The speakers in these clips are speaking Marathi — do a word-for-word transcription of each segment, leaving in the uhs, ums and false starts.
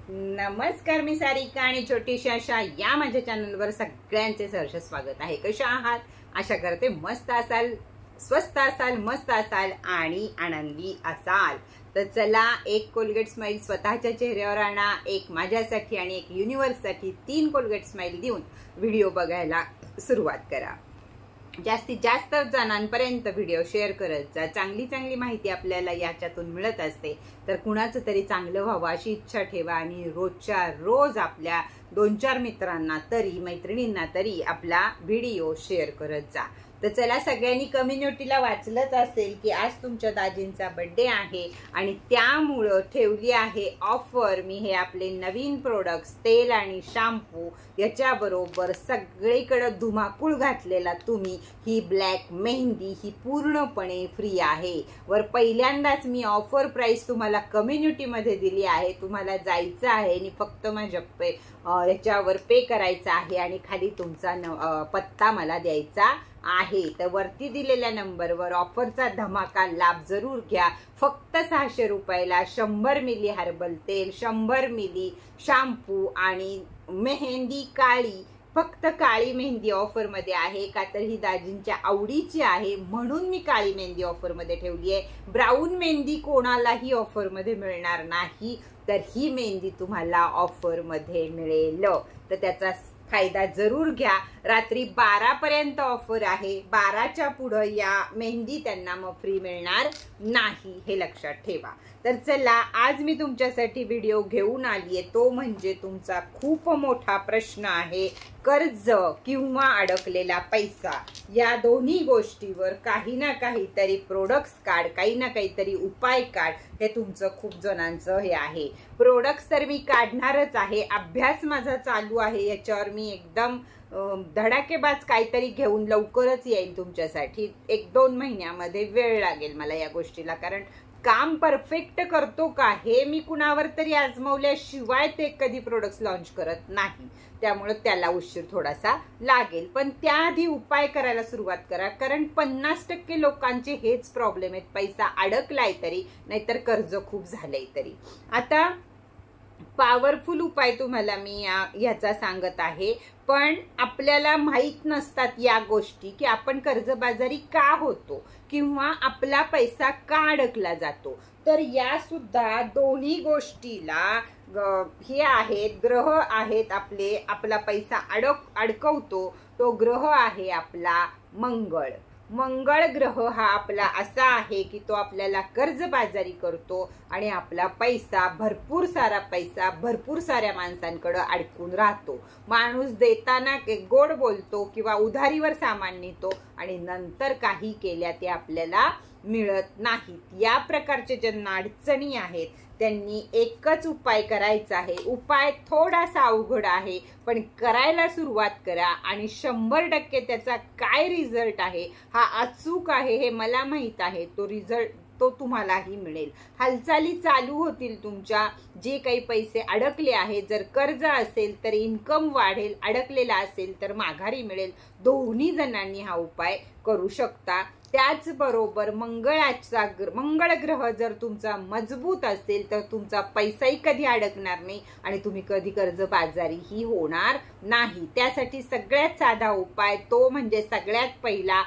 नमस्कार, मी सारिका आणि छोटीशी आशा या माझ्या चॅनलवर सगळ्यांचे सहर्ष स्वागत आहे। कशा आहात? आशा करते मस्त असाल, स्वस्त असाल, मस्त असाल आणि आनंदी असाल। तर चला, एक कोलगेट स्माइल स्वतःच्या चेहऱ्यावर आणा, एक माझ्यासाठी आणि एक युनिवर्ससाठी तीन कोलगेट स्माइल देऊन व्हिडिओ बघायला सुरुवात करा। जास्तीत जास्त जणांपर्यंत व्हिडिओ शेअर करत जा। चांगली चांगली माहिती आपल्याला याच्यातून मिळत असते, तर कुणाचं तरी चांगलं व्हावं अशी इच्छा ठेवा आणि रोजच्या रोज आपल्या दोन चार मित्रांना तरी मैत्रिणींना तरी आपला व्हिडिओ शेअर करत जा। तर चला, सगळ्यांनी कम्युनिटीला वाचलंच असेल की आज तुमच्या दाजींचा बर्थडे आहे आणि त्यामुळं ठेवली आहे ऑफर। मी हे आपले नवीन प्रोडक्ट्स तेल आणि शॅम्पू याच्याबरोबर सगळीकडे धुमाकूळ घातलेला तुम्ही ही ब्लॅक मेहंदी ही पूर्णपणे फ्री आहे। वर पहिल्यांदाच मी ऑफर प्राइस तुम्हाला कम्युनिटीमध्ये दिली आहे। तुम्हाला जायचं आहे आणि फक्त माझ्या पे याच्यावर पे करायचं आहे आणि खाली तुमचा पत्ता मला द्यायचा आहे। तर वरती दिलेल्या नंबरवर ऑफरचा धमाका लाभ जरूर घ्या। फक्त सहाशे रुपयाला शंभर मिली हर्बल तेल, शंभर मिली शॅम्पू आणि मेहंदी काळी, फक्त काळी मेहंदी ऑफर मध्ये आहे। का तर ही दाजींच्या आवडीची आहे म्हणून मी काळी मेहंदी ऑफर मध्ये ठेवली आहे। ब्राऊन मेहंदी कोणालाही ऑफर मध्ये मिळणार नाही, तर ही मेहंदी तुम्हाला ऑफर मध्ये मिळेल। तर त्याचा फायदा जरूर घ्या। रात्री बारा पर्यंत ऑफर आहे, बाराच्या पुढे या मेहंदी त्यांना मग फ्री मिळणार नाही, हे लक्षात ठेवा। तर चला, आज मी तुमच्यासाठी व्हिडिओ घेऊन आलीये, तो म्हणजे तुमचा खूप मोठा प्रश्न आहे कर्ज किंवा अडकलेला पैसा। या दोन्ही गोष्टीवर काही ना काहीतरी प्रोडक्ट्स काढ, काही ना काहीतरी उपाय काढ, हे तुमचं खूप जणांचं हे आहे। प्रोडक्ट्स तर मी काढणारच आहे, अभ्यास माझा चालू आहे, याच्यावर मी एकदम धडाकेबाज काहीतरी घेऊन लवकरच येईल तुमच्यासाठी। एक दोन महिन्यामध्ये वेळ लागेल मला या गोष्टीला, कारण काम परफेक्ट करतो का हे मी कुणावर तरी आजमावल्याशिवाय ते कधी प्रोडक्ट्स लॉन्च करत नाही, त्यामुळे त्याला उशीर थोडासा लागेल। पण त्याआधी उपाय करायला सुरुवात करा, कारण पन्नास टक्के लोकांचे हेच प्रॉब्लेम आहेत, पैसा अडकलाय तरी, नाहीतर कर्ज खूप झालंय तरी। आता पॉवरफुल उपाय तुम्हाला मी या ह्याचा सांगत आहे, पण आपल्याला माहित नसतात या गोष्टी की आपण कर्जबाजारी का होतो किंवा आपला पैसा का अडकला जातो। तर या सुद्धा दोन्ही गोष्टीला हे आहेत, ग्रह आहेत आपले, आपला पैसा अडक अडकवतो तो ग्रह आहे आपला मंगळ। मंगळ ग्रह हा आपला असा आहे की तो आपल्याला कर्जबाजारी करतो आणि आपला पैसा, भरपूर सारा पैसा भरपूर साऱ्या माणसांकडे अडकून राहतो। माणूस देताना गोड बोलतो किंवा उधारीवर सामान नेतो आणि नंतर काही केल्या ते आपल्याला मिळत नाहीत। या प्रकारचे ज्यांना अडचणी आहेत त्यांनी एकच उपाय करायचा आहे। उपाय थोडासा अवघड आहे, पण करायला सुरुवात करा आणि शंभर टक्के त्याचा काय रिझल्ट आहे हा अचूक आहे, हे मला माहित आहे। तो रिझल्ट तो तुम्हालाही मिळेल। हालचाली चालू होतील तुमच्या, जे काही पैसे अडकले आहेत, जर कर्ज असेल तर इन्कम वाढेल, अडकलेला असेल तर माघारी मिळेल। दोन्ही जणांनी हा उपाय करू शकता। त्याचबरोबर मंगळाचा मंगळ ग्रह जर तुमचा मजबूत असेल तर तुमचा पैसाही कधी अडकणार नाही आणि तुम्ही कधी कर्जबाजारीही होणार नाही। त्यासाठी सगळ्यात साधा उपाय तो म्हणजे सगळ्यात पहिला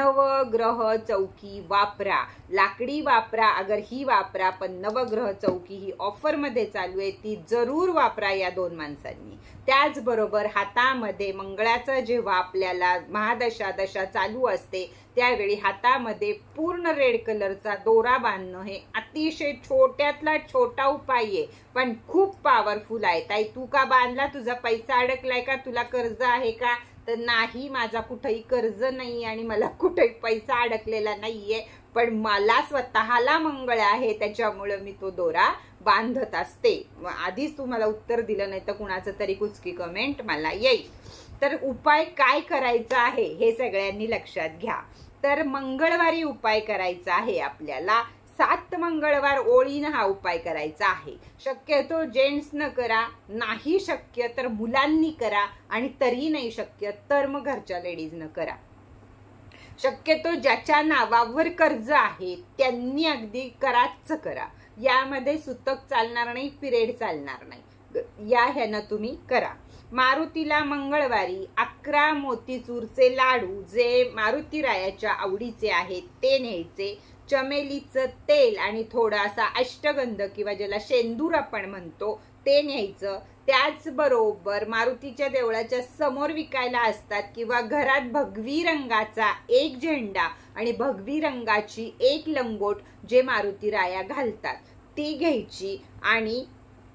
नवग्रह चौकी वापरा। लाकडी वापरा, अगर ही वापरा, पण नवग्रह चौकी ही ऑफर मध्ये चालू आहे, ती जरूर वापरा या दोन माणसांनी। त्याचबरोबर हातामध्ये मंगळाचं जेव्हा आपल्याला महादशा दशा चालू असते त्यावेळी हातामध्ये पूर्ण रेड कलरचा दोरा बांधणं हे अतिशय छोट्यातला छोटा उपाय आहे, पण खूप पॉवरफुल आहे। ताई, तू का बांधला? तुझा पैसा अडकलाय का? तुला कर्ज आहे का? तर नाही, माझा कुठेही कर्ज नाही आणि मला कुठेही पैसा अडकलेला नाहीये, पण मला स्वतःला मंगळ आहे, त्याच्यामुळे मी तो दोरा बांधत असते। आधीच तुम्हाला उत्तर दिलं नाही तर कुणाचं तरी कुचकी कमेंट मला येईल। तर उपाय काय करायचा आहे हे सगळ्यांनी लक्षात घ्या। तर मंगळवारी उपाय करायचा आहे आपल्याला, सात मंगळवार ओळीनं हा उपाय करायचा आहे। शक्यतो जेंट्स न करा, नाही शक्य तर मुलांनी करा, आणि तरी नाही शक्य तर मग घरच्या लेडीज न करा। शक्यतो ज्याच्या नावावर कर्ज आहे त्यांनी अगदी कराच करा। यामध्ये सुतक चालणार नाही, पिरियड चालणार नाही। या ह्यानं तुम्ही करा. मारुतीला मंगळवारी अकरा मोतीचूरचे लाडू जे मारुतीरायाच्या आवडीचे आहेत ते न्यायचे. चमेलीचं तेल आणि थोडासा अष्टगंध किंवा ज्याला शेंदूर आपण म्हणतो ते न्यायचं. त्याचबरोबर मारुतीच्या देवळाच्या समोर विकायला असतात किंवा घरात भगवी रंगाचा एक झेंडा आणि भगवी रंगाची एक लंगोट जे मारुतीराया घालतात ती घ्यायची. आणि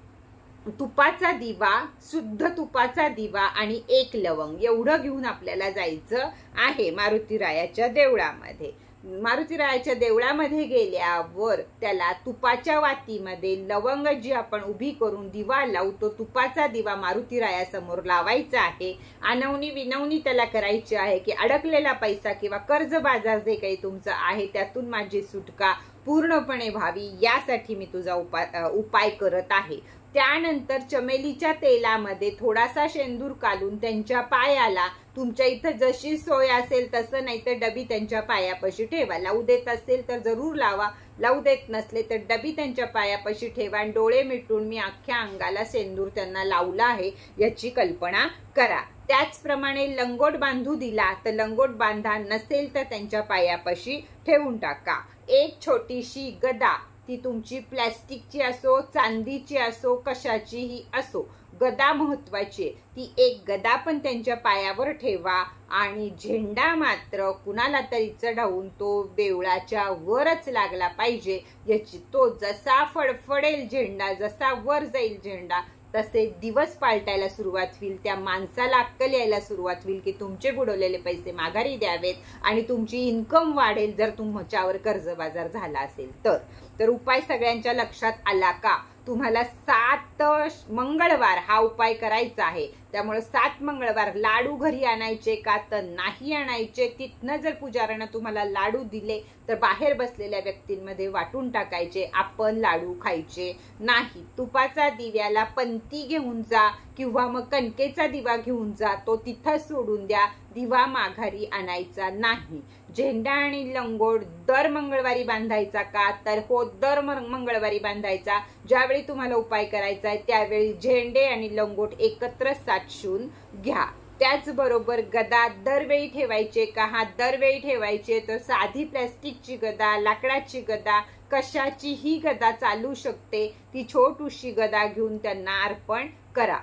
तुपाचा दिवा, शुद्ध तुपाचा दिवा आणि एक लवंग एवढं घेऊन आपल्याला जायचं आहे मारुतीरायाच्या देवळामध्ये. मारुतीरायाच्या देवळामध्ये गेल्यावर त्याला तुपाच्या वातीमध्ये लवंग जी आपण उभी करून दिवा लावू तो तुपाचा दिवा मारुतीरायासमोर लावायचा आहे. आनवणी विनवणी त्याला करायची आहे की अडकलेला पैसा किंवा कर्ज बाजार जे काही तुमचं आहे त्यातून माझी सुटका पूर्णपणे व्हावी यासाठी मी तुझा उपाय उपाय करत आहे. त्यानंतर चमेलीच्या तेलामध्ये थोडासा शेंदूर काढून त्यांच्या पायाला तुमच्या इथं जशी सोय असेल तसं, नाही तर डबी त्यांच्या पायापाशी ठेवा. लावू देत असेल तर जरूर लावा, लावू देत नसले तर डबी त्यांच्या पायापाशी ठेवा. आणि डोळे मिटून मी अख्ख्या अंगाला शेंदूर त्यांना लावला आहे याची कल्पना करा. त्याचप्रमाणे लंगोट बांधू दिला तर लंगोट बांधा, नसेल तर त्यांच्या पायापाशी ठेवून टाका. एक छोटीशी गदा, ती तुमची प्लॅस्टिकची असो, चांदीची असो, कशाचीही असो, गदा महत्वाची आहे. ती एक गदा पण त्यांच्या पायावर ठेवा. आणि झेंडा मात्र कुणाला तरी चढवून तो देवळाच्या वरच लागला पाहिजे याची, तो जसा फडफडेल झेंडा, जसा वर जाईल झेंडा तसे दिवस पालटायला सुरुवात होईल. त्या माणसाला अक्कल यायला सुरुवात होईल की तुमचे बुडवलेले पैसे माघारी द्यावेत आणि तुमची इन्कम वाढेल जर तुमच्यावर कर्जबाजार झाला असेल तर. तर उपाय सगळ्यांच्या लक्षात आला का? तुम्हाला सात मंगळवार हा उपाय करायचा आहे. त्यामुळे सात मंगळवार लाडू घरी आणायचे का तर नाही आणायचे. तिथनं जर पुजाऱ्यानं तुम्हाला लाडू दिले तर बाहेर बसलेल्या व्यक्तींमध्ये वाटून टाकायचे, आपण लाडू खायचे नाही. तुपाचा दिव्याला पंती घेऊन जा किंवा मग कणकेचा दिवा घेऊन जा, तो तिथं सोडून द्या. दिवा माघारी आणायचा नाही. झेंडा आणि लंगोट दर मंगळवारी बांधायचा का तर हो, दर मंगळवारी बांधायचा. ज्यावेळी तुम्हाला उपाय करायचा आहे त्यावेळी झेंडे आणि लंगोट एकत्र साचून घ्या. त्याचबरोबर गदा दरवेळी ठेवायचे का? हा, दरवेळी ठेवायचे. तर साधी प्लॅस्टिकची गदा, लाकडाची गदा, कशाचीही गदा चालू शकते. ती छोटूशी गदा घेऊन त्यांना अर्पण करा.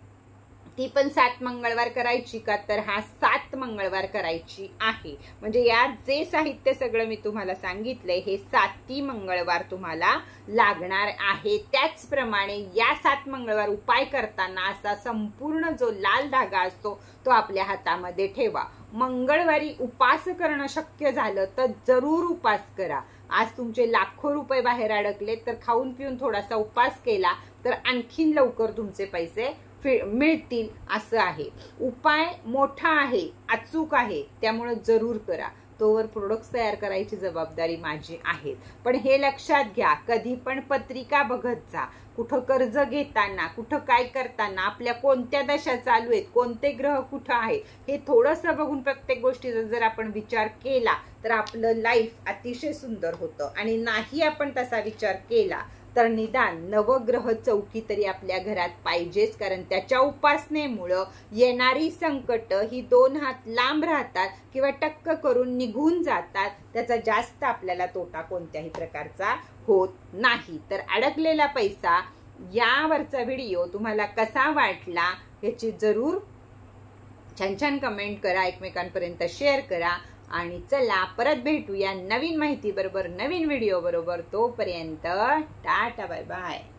ती पण सात मंगळवार करायची का तर हा, सात मंगळवार करायची आहे. म्हणजे यात जे साहित्य सगळं मी तुम्हाला सांगितलंय हे साती मंगळवार तुम्हाला लागणार आहे. त्याचप्रमाणे या सात मंगळवार उपाय करताना असा संपूर्ण जो लाल धागा असतो तो आपल्या हातामध्ये ठेवा. मंगळवारी उपास करणं शक्य झालं तर जरूर उपास करा. आज तुमचे लाखो रुपये बाहेर अडकले तर खाऊन पिऊन थोडासा उपास केला तर आणखीन लवकर तुमचे पैसे मिळतील असं आहे. उपाय मोठा आहे, अचूक आहे, त्यामुळे जरूर करा. तोवर प्रोडक्ट्स तयार करायची जबाबदारी माझी आहे. पण हे लक्षात घ्या, कधी पण पत्रिका बघत जा. कुठं कर्ज घेताना, कुठं काय करताना आपल्या कोणत्या दशा चालू आहेत, कोणते ग्रह कुठं आहे हे थोडंसं बघून प्रत्येक गोष्टीचा जर आपण विचार केला तर आपलं लाईफ अतिशय सुंदर होतं. आणि नाही आपण तसा विचार केला तर निदान नवग्रह चौकी तरी आपल्या घरात पाहिजेच. कारण त्याच्या उपासनेमुळं येणारी संकट ही दोन हात लांब राहतात किंवा टक्क करून निघून जातात. त्याचा जास्त आपल्याला तोटा कोणत्याही प्रकारचा होत नाही. तर अडकलेला पैसा यावरचा व्हिडिओ तुम्हाला कसा वाटला याची जरूर छान छान कमेंट करा, एकमेकांपर्यंत शेअर करा. आणि चला परत भेटूया नवीन माहिती बरोबर, नवीन व्हिडिओ बरोबर. तोपर्यंत टाटा, बाय बाय.